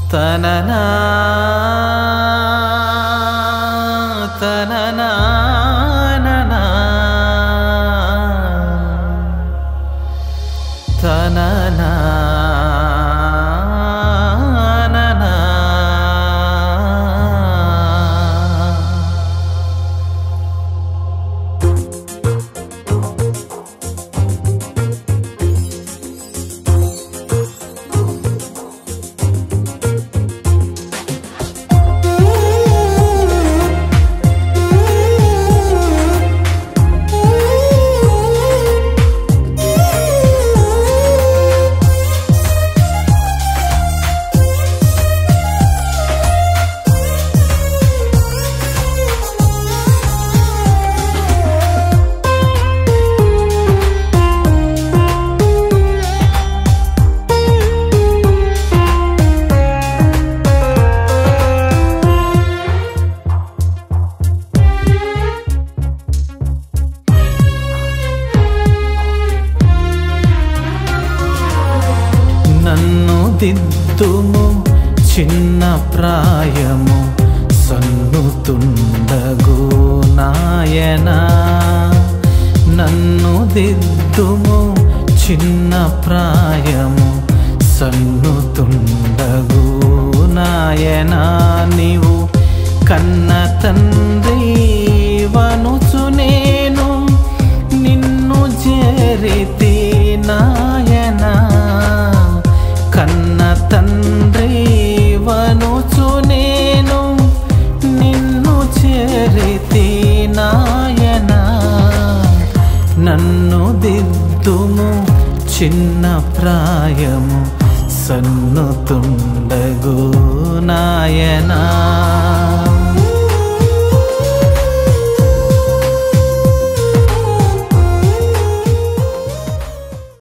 తననా తననా తననా నన్ను దిద్దుము చిన్న ప్రాయము సన్నుతుండగు నాయనా నన్ను దిద్దుము చిన్న ప్రాయము సన్నుతుండగు నాయనా నీవు కన్న తండ్రి వనుచు నేను నిన్ను చేరితి నాయనా కన్న తండ్రి వనుచు నేను నిన్ను చేరితి నాయనా నన్ను దిద్దుము చిన్న ప్రాయము సన్నుతుండగు నాయనా